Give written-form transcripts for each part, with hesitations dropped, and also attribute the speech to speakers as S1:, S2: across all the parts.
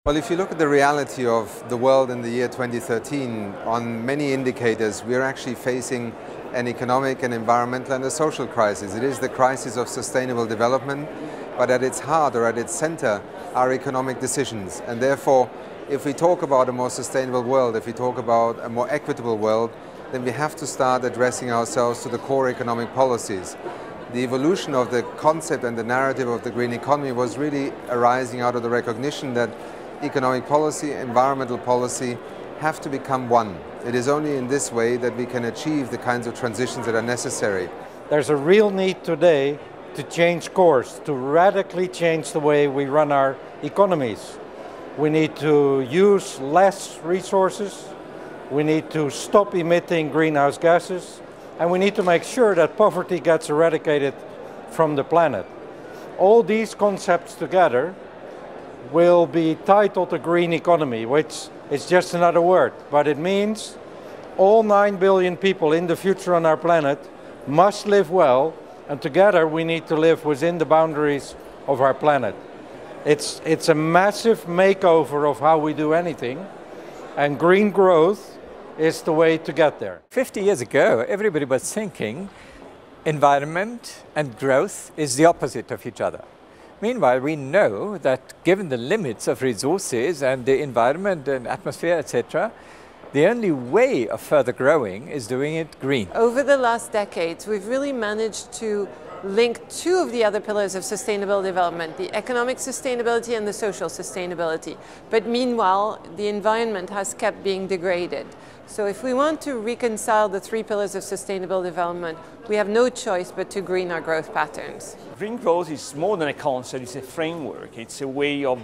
S1: Well, if you look at the reality of the world in the year 2013, on many indicators, we are actually facing an economic and environmental and a social crisis. It is the crisis of sustainable development, but at its heart or at its center are economic decisions. And therefore, if we talk about a more sustainable world, if we talk about a more equitable world, then we have to start addressing ourselves to the core economic policies. The evolution of the concept and the narrative of the green economy was really arising out of the recognition that economic policy, environmental policy have to become one. It is only in this way that we can achieve the kinds of transitions that are necessary.
S2: There's a real need today to change course, to radically change the way we run our economies. We need to use less resources, we need to stop emitting greenhouse gases, and we need to make sure that poverty gets eradicated from the planet. All these concepts together will be titled a green economy, which is just another word, but it means all 9 billion people in the future on our planet must live well, and together we need to live within the boundaries of our planet. It's a massive makeover of how we do anything, and green growth is the way to get there.
S3: 50 years ago, everybody was thinking environment and growth is the opposite of each other. Meanwhile, we know that given the limits of resources and the environment and atmosphere, etc., the only way of further growing is doing it green.
S4: Over the last decades, we've really managed to link two of the other pillars of sustainable development, the economic sustainability and the social sustainability. But meanwhile, the environment has kept being degraded. So if we want to reconcile the three pillars of sustainable development, we have no choice but to green our growth patterns.
S5: Green growth is more than a concept, it's a framework. It's a way of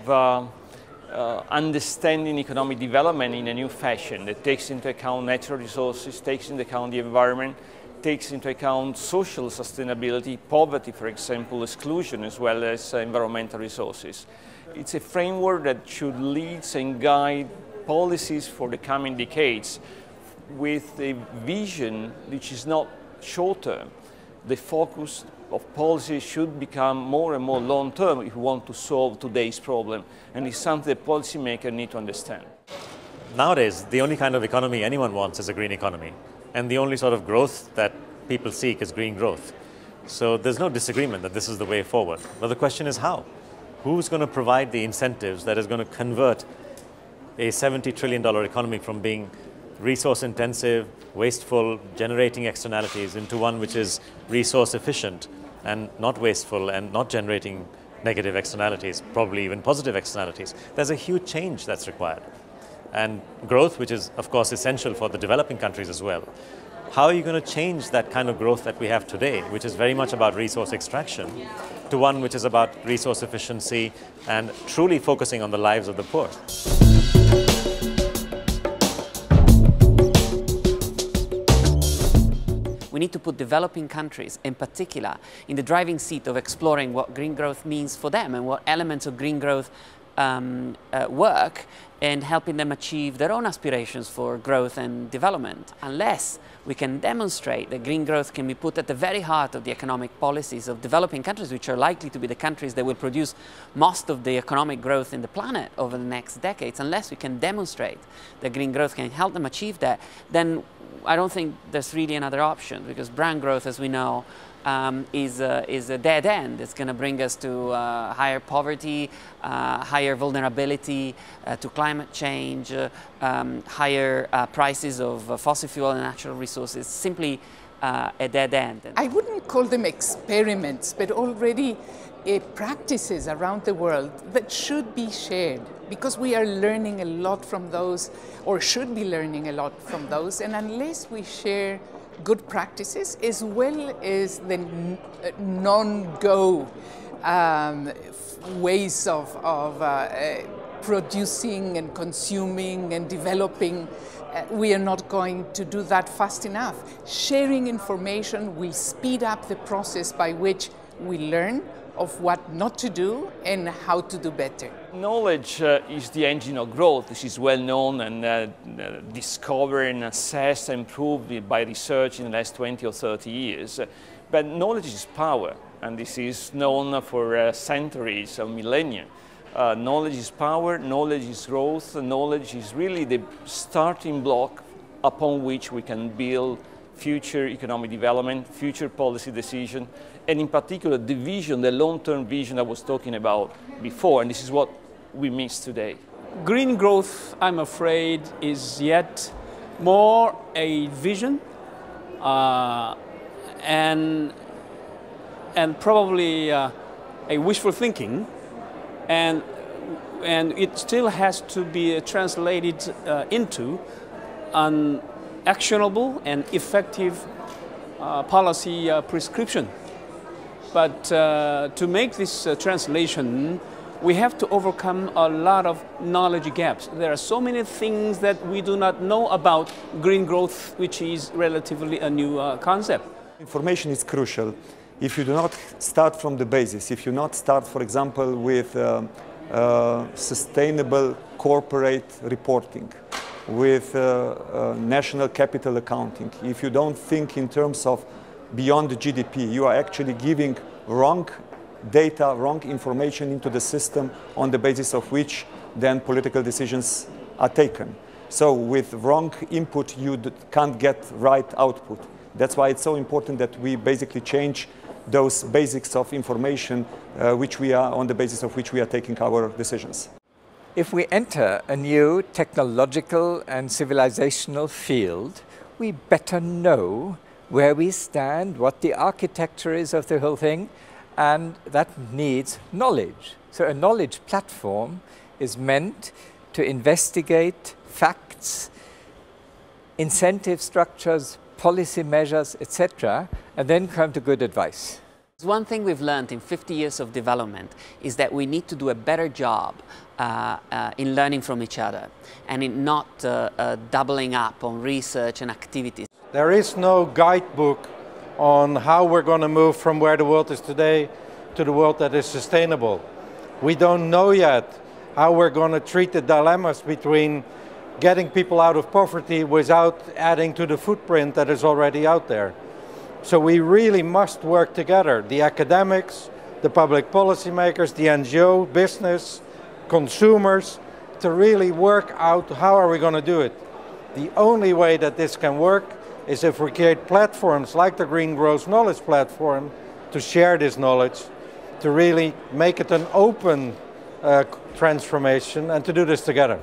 S5: understanding economic development in a new fashion that takes into account natural resources, takes into account the environment, takes into account social sustainability, poverty, for example, exclusion, as well as environmental resources. It's a framework that should lead and guide policies for the coming decades with a vision which is not short-term. The focus of policy should become more and more long-term if we want to solve today's problem, and it's something that policymakers need to understand.
S6: Nowadays, the only kind of economy anyone wants is a green economy, and the only sort of growth that people seek is green growth. So there's no disagreement that this is the way forward. But the question is how? Who's going to provide the incentives that is going to convert a $70 trillion economy from being resource intensive, wasteful, generating externalities into one which is resource efficient and not wasteful and not generating negative externalities, probably even positive externalities? There's a huge change that's required. And growth, which is of course essential for the developing countries as well. How are you going to change that kind of growth that we have today, which is very much about resource extraction, to one which is about resource efficiency and truly focusing on the lives of the poor?
S7: We need to put developing countries, in particular, in the driving seat of exploring what green growth means for them and what elements of green growth work in helping them achieve their own aspirations for growth and development. Unless we can demonstrate that green growth can be put at the very heart of the economic policies of developing countries, which are likely to be the countries that will produce most of the economic growth in the planet over the next decades, unless we can demonstrate that green growth can help them achieve that, then I don't think there's really another option, because brown growth, as we know, is a dead end. It's going to bring us to higher poverty, higher vulnerability to climate change, higher prices of fossil fuel and natural resources. Simply a dead end.
S8: I wouldn't call them experiments, but already practices around the world that should be shared, because we are learning a lot from those, or should be learning a lot from those, and unless we share good practices as well as the non-go ways of producing and consuming and developing, we are not going to do that fast enough. Sharing information will speed up the process by which we learn of what not to do and how to do better.
S5: Knowledge is the engine of growth. This is well known and discovered and assessed and proved by research in the last 20 or 30 years. But knowledge is power, and this is known for centuries or millennia. Knowledge is power, knowledge is growth, knowledge is really the starting block upon which we can build future economic development, future policy decision, and in particular the vision, the long-term vision I was talking about before, and this is what we miss today.
S9: Green growth, I'm afraid, is yet more a vision and probably a wishful thinking, and it still has to be translated into an actionable and effective policy prescription. But to make this translation, we have to overcome a lot of knowledge gaps. There are so many things that we do not know about green growth, which is relatively a new concept.
S10: Information is crucial. If you do not start from the basis, if you not start, for example, with sustainable corporate reporting, with national capital accounting, if you don't think in terms of beyond the GDP, you are actually giving wrong data, wrong information into the system on the basis of which then political decisions are taken. So with wrong input, you can't get right output. That's why it's so important that we basically change those basics of information on the basis of which we are taking our decisions.
S3: If we enter a new technological and civilizational field, we better know where we stand, what the architecture is of the whole thing, and that needs knowledge. So a knowledge platform is meant to investigate facts, incentive structures, policy measures, etc., and then come to good advice.
S7: One thing we've learned in 50 years of development is that we need to do a better job in learning from each other and in not doubling up on research and activities.
S2: There is no guidebook on how we're going to move from where the world is today to the world that is sustainable. We don't know yet how we're going to treat the dilemmas between getting people out of poverty without adding to the footprint that is already out there. So we really must work together, the academics, the public policymakers, the NGO, business, consumers, to really work out how are we going to do it. The only way that this can work is if we create platforms like the Green Growth Knowledge Platform to share this knowledge, to really make it an open transformation, and to do this together.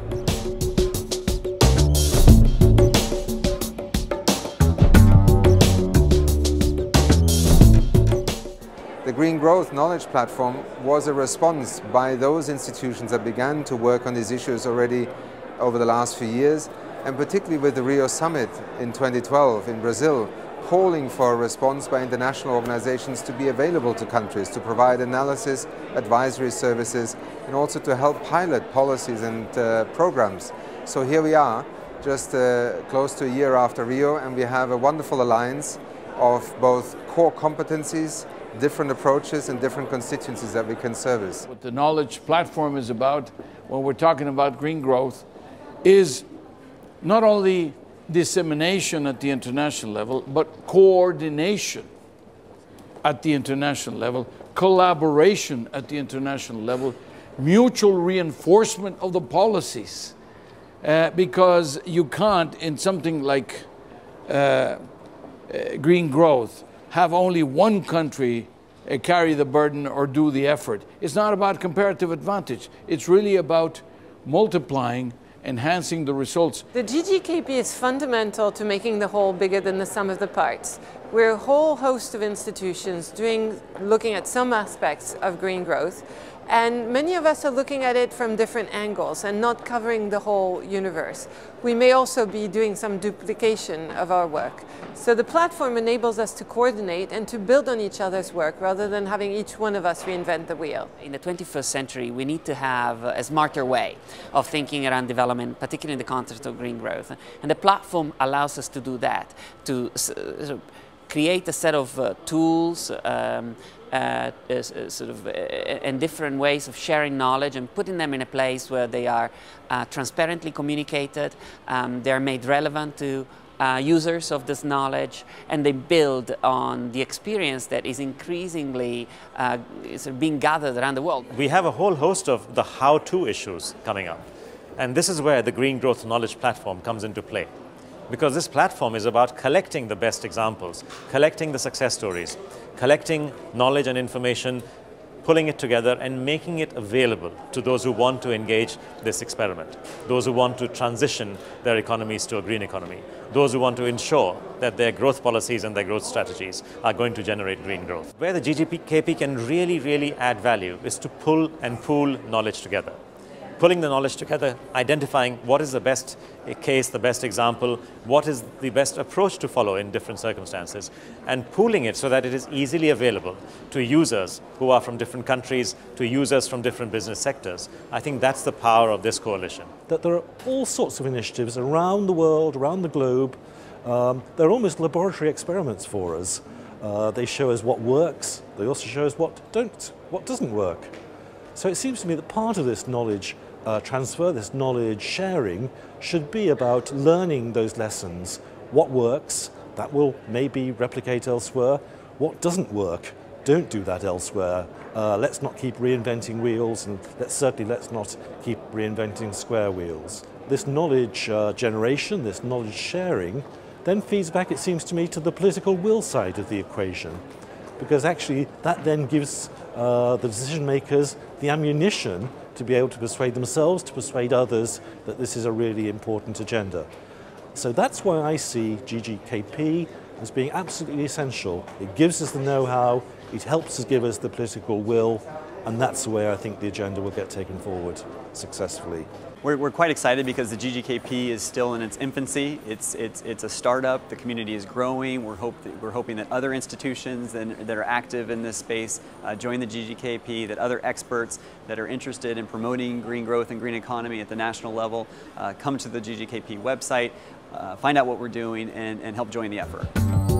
S1: The Green Growth Knowledge Platform was a response by those institutions that began to work on these issues already over the last few years, and particularly with the Rio Summit in 2012 in Brazil, calling for a response by international organizations to be available to countries, to provide analysis, advisory services, and also to help pilot policies and programs. So here we are, just close to a year after Rio, and we have a wonderful alliance of both core competencies, different approaches and different constituencies that we can service.
S11: What the knowledge platform is about, when we're talking about green growth, is not only dissemination at the international level, but coordination at the international level, collaboration at the international level, mutual reinforcement of the policies. Because you can't, in something like green growth, have only one country carry the burden or do the effort. It's not about comparative advantage. It's really about multiplying, enhancing the results.
S4: The GGKP is fundamental to making the whole bigger than the sum of the parts. We're a whole host of institutions looking at some aspects of green growth, and many of us are looking at it from different angles and not covering the whole universe. We may also be doing some duplication of our work. So the platform enables us to coordinate and to build on each other's work rather than having each one of us reinvent the wheel.
S7: In the 21st century, we need to have a smarter way of thinking around development, particularly in the context of green growth. And the platform allows us to do that, to create a set of tools and different ways of sharing knowledge and putting them in a place where they are transparently communicated, they are made relevant to users of this knowledge, and they build on the experience that is increasingly being gathered around the world.
S6: We have a whole host of the how-to issues coming up. And this is where the Green Growth Knowledge Platform comes into play. Because this platform is about collecting the best examples, collecting the success stories, collecting knowledge and information, pulling it together and making it available to those who want to engage this experiment, those who want to transition their economies to a green economy, those who want to ensure that their growth policies and their growth strategies are going to generate green growth. Where the GGKP can really add value is to pull and pool knowledge together. Pulling the knowledge together, identifying what is the best case, the best example, what is the best approach to follow in different circumstances, and pooling it so that it is easily available to users who are from different countries, to users from different business sectors. I think that's the power of this coalition.
S12: That there are all sorts of initiatives around the world, around the globe. They're almost laboratory experiments for us. They show us what works, they also show us what doesn't work. So it seems to me that part of this knowledge transfer, this knowledge sharing, should be about learning those lessons. What works, that will maybe replicate elsewhere. What doesn't work, don't do that elsewhere. Let's not keep reinventing wheels, and let's not keep reinventing square wheels. This knowledge generation, this knowledge sharing, then feeds back, it seems to me, to the political will side of the equation. Because actually that then gives the decision makers the ammunition to be able to persuade themselves, to persuade others that this is a really important agenda. So that's why I see GGKP as being absolutely essential. It gives us the know-how, it helps us give us the political will, and that's the way I think the agenda will get taken forward successfully.
S13: We're quite excited because the GGKP is still in its infancy. It's a startup. The community is growing. We're hoping that other institutions that are active in this space join the GGKP, that other experts that are interested in promoting green growth and green economy at the national level come to the GGKP website, find out what we're doing, and help join the effort.